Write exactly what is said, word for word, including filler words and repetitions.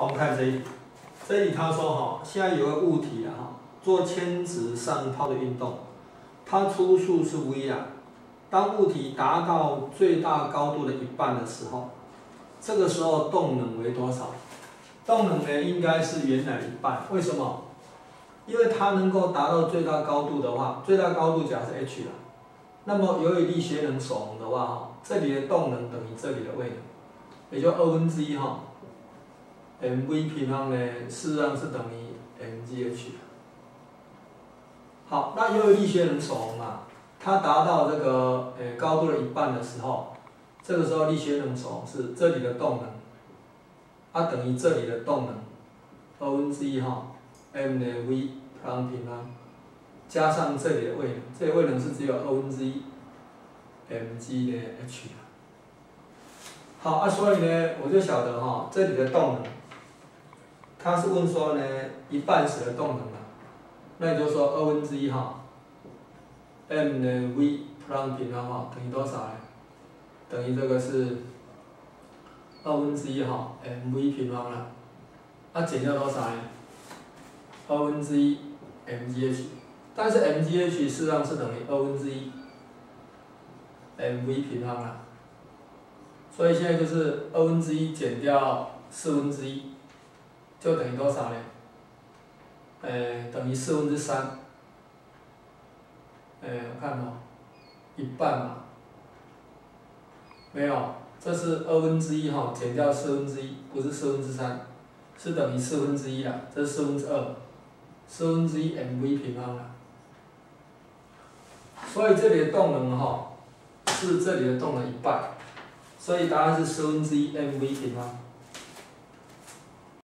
好，我们看这一题，这一题他说哈，现在有个物体啊哈，做铅质上抛的运动，它初速是 v 啊，当物体达到最大高度的一半的时候，这个时候动能为多少？动能呢应该是原来的一半，为什么？因为它能够达到最大高度的话，最大高度假设 h 啦，那么由于力学能守恒的话哈，这里的动能等于这里的位能，也就二分之一哈。mv 平方呢，事实上是等于 mgh。好，那由于力学能守恒嘛，它达到这个呃高度的一半的时候，这个时候力学能守恒是这里的动能，它等于这里的动能二分之一哈 m 的 v 平方加上这里的位能，这里位能是只有二分之一 mg 的 h。好啊，所以呢，我就晓得哈，这里的动能。他是问说呢，一半时的动能嘛，那也就是说二分之一哈 ，m 的 v 普朗平方哈等于多少呢？等于这个是二分之一哈 mv 平方了，那减掉多少呢？二分之一 mgh， 但是 mgh 事实上是等于二分之一 mv 平方了，所以现在就是二分之一减掉四分之一。就等于多少呢？呃，等于四分之三。呃，我看哦，一半嘛。没有，这是二分之一哈，减掉四分之一，不是四分之三，是等于四分之一啦，这是四分之二，四分之一 mv 平方啦。所以这里的动能哈，是这里的动能一半，所以答案是四分之一 mv 平方。